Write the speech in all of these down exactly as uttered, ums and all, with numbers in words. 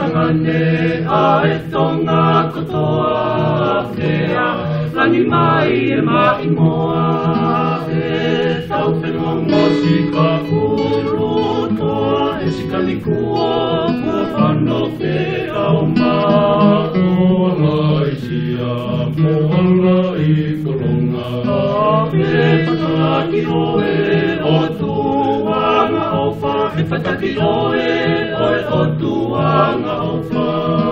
tangane a e tonga kotoa Pea langi mai e mai moa E tau whenonga sika ulu toa E sika ni kua kua whano pea o maa Moala i sia, moala i kolonga E pataki oe o tuanga opa E pataki oe oe o tuanga opa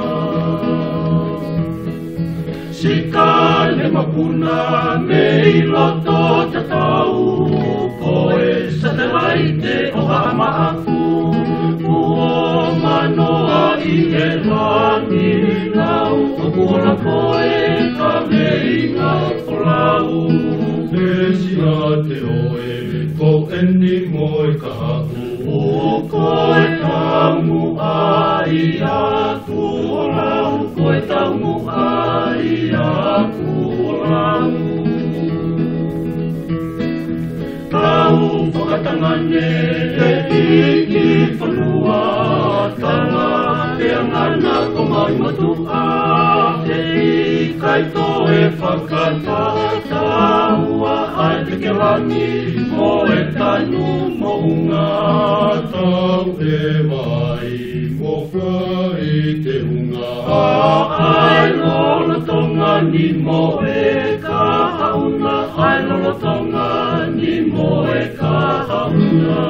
Sika le mapuna me i loto te tau Koe satellite o hama aku Kua manoa i e langi lau O kuola koe ka meinga o lau E sia te oe ko eni moe ka hau O koe tamu ai aku o lau Koe tamu ai aku o lau Tau whakatangane e iki whanua Tanga e angana ko mai matua E i kaito e whakata Taua ai te kelangi Mo e tanu mo unga Tau e mai mo whai te unga Ai lolo tonga ni mo e ka hauna Ai lolo tonga ni mo e ka hauna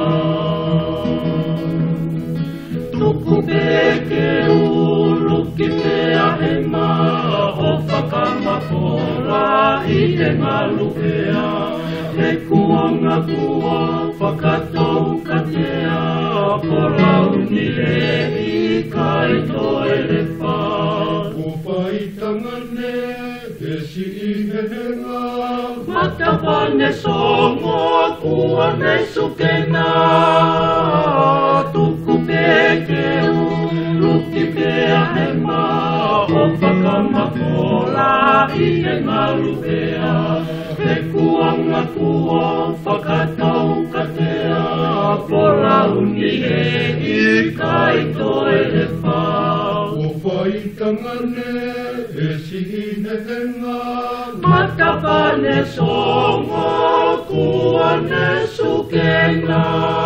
Tuku peke ulu ki pea he maa O whakamapora i te ngalu ea He kuanga kua whakatou katea Porau ni e i kai toe le wha O whai tangane e si i hehenga Matapane songo kua ne sukena Tuku peke ulu ki pea he maa O whakamapora i te ngalu ea He kuanga kua whakatou katea Porau ni e i kai toe le wha O whai tangane e sihi nehenga Matapane songo kua ne sukena